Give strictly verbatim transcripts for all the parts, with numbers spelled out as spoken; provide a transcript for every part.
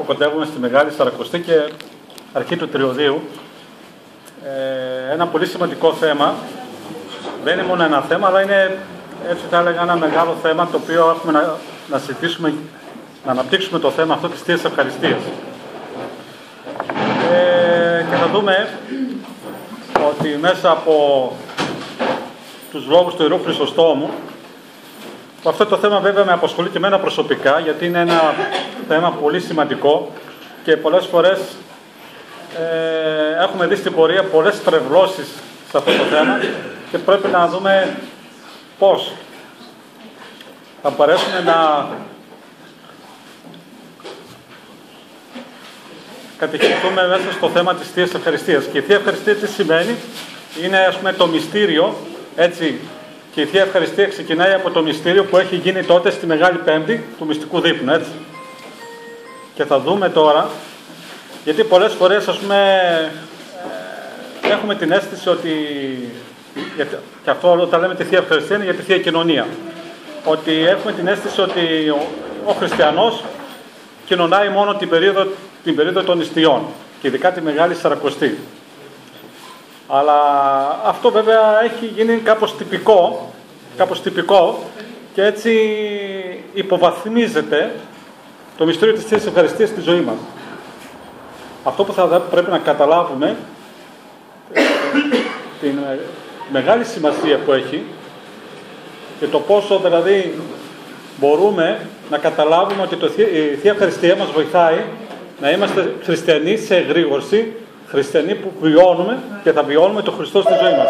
που κοντεύουμε στη Μεγάλη Σαρακοστή και αρχή του Τριωδίου. Ε, ένα πολύ σημαντικό θέμα. Δεν είναι μόνο ένα θέμα, αλλά είναι, έτσι θα έλεγα, ένα μεγάλο θέμα το οποίο έχουμε να, να συζητήσουμε, να αναπτύξουμε το θέμα αυτό της Θείας Ευχαριστίας. Ε, και θα δούμε ότι μέσα από τους λόγους του Ιερού Χρυσοστόμου, αυτό το θέμα βέβαια με απασχολεί και εμένα προσωπικά, γιατί είναι ένα θέμα πολύ σημαντικό και πολλές φορές ε, έχουμε δει στην πορεία πολλές τρευλώσεις σε αυτό το θέμα και πρέπει να δούμε πώς θα μπορέσουμε να κατηχηθούμε μέσα στο θέμα της Θείας Ευχαριστίας. Και η Θεία Ευχαριστία τι σημαίνει? Είναι, ας πούμε, το μυστήριο, έτσι, και η Θεία Ευχαριστία ξεκινάει από το μυστήριο που έχει γίνει τότε στη Μεγάλη Πέμπτη του Μυστικού Δείπνου, έτσι. Και θα δούμε τώρα, γιατί πολλές φορές, ας πούμε, ε, έχουμε την αίσθηση ότι, γιατί, και αυτό όταν λέμε τη Θεία Ευχαριστία είναι για τη Θεία Κοινωνία, ότι έχουμε την αίσθηση ότι ο, ο χριστιανός κοινωνάει μόνο την περίοδο, την περίοδο των νηστειών και ειδικά τη Μεγάλη Σαρακοστή. Αλλά αυτό βέβαια έχει γίνει κάπως τυπικό, κάπως τυπικό και έτσι υποβαθμίζεται το μυστήριο της Θείας Ευχαριστίας στη ζωή μας. Αυτό που θα πρέπει να καταλάβουμε, την μεγάλη σημασία που έχει και το πόσο δηλαδή μπορούμε να καταλάβουμε ότι το, η Θεία Ευχαριστία μας βοηθάει να είμαστε χριστιανοί σε εγρήγορση, χριστιανοί που βιώνουμε και θα βιώνουμε τον Χριστό στη ζωή μας.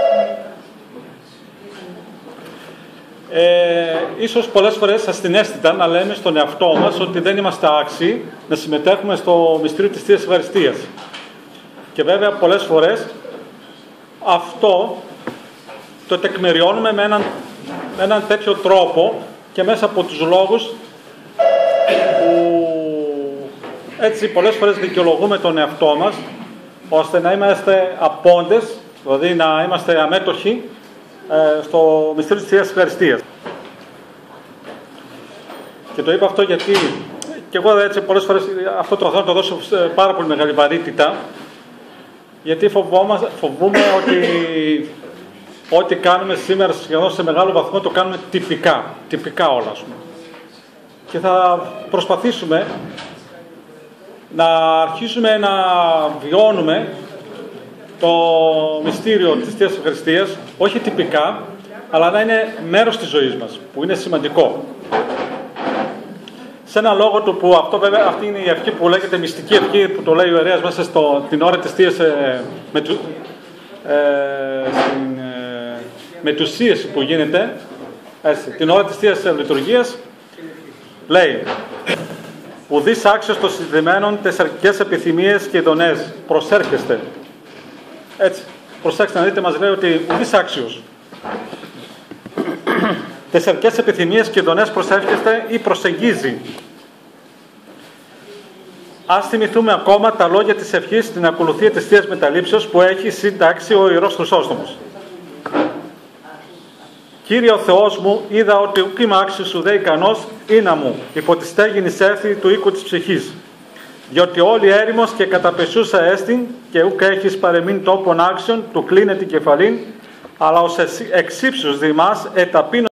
Ε, ίσως πολλές φορές ασθενέστητα να λέμε στον εαυτό μας ότι δεν είμαστε άξιοι να συμμετέχουμε στο μυστήριο της Θείας Ευχαριστίας. Και βέβαια πολλές φορές αυτό το τεκμηριώνουμε με έναν, με έναν τέτοιο τρόπο και μέσα από τους λόγους που έτσι πολλές φορές δικαιολογούμε τον εαυτό μας ώστε να είμαστε απόντες, δηλαδή να είμαστε αμέτωχοι ε, στο μυστήριο της Θείας Ευχαριστίας. Και το είπα αυτό γιατί και εγώ έτσι πολλές φορές αυτό το θέλω να το δώσω πάρα πολύ μεγάλη βαρύτητα, γιατί φοβούμαι ότι ό,τι κάνουμε σήμερα σχεδόν σε μεγάλο βαθμό το κάνουμε τυπικά, τυπικά όλα, ας πούμε. Και θα προσπαθήσουμε να αρχίσουμε να βιώνουμε το μυστήριο της Θείας Ευχαριστίας, όχι τυπικά, αλλά να είναι μέρος της ζωής μας, που είναι σημαντικό. Σε ένα λόγο του που αυτό βέβαια, αυτή είναι η ευχή που λέγεται μυστική ευχή, που το λέει ο ιερέας μέσα στο, την ώρα της Θείας ε, με, του, ε, στην ε, μετουσίαση που γίνεται, έτσι, την ώρα της Θείας Λειτουργίας, λέει «Ουδείς άξιος των συνδεμένων τεσσαρκικές επιθυμίες και ειδονές, προσέρχεστε». Έτσι, προσέξτε να δείτε, μας λέει ότι ουδείς άξιος. Τεσσαρκικές επιθυμίες και ειδονές προσέρχεστε ή προσεγγίζει. Ας θυμηθούμε ακόμα τα λόγια της ευχής στην ακολουθία της Θείας Μεταλήψεως που έχει συντάξει ο Ιερός Χρυσόστομος. «Κύριε ο Θεός μου, είδα ότι ουκ είμαι άξιος ουδέ ικανός, ήνα μου, υπό τη στέγη νησέφθη του οίκου της ψυχής. Διότι όλη έρημος και καταπεσούσα έστιν, και ουκ έχεις παρεμήν τόπον άξιον, του κλείνε την κεφαλήν, αλλά ως εξύψους δημάς εταπείνω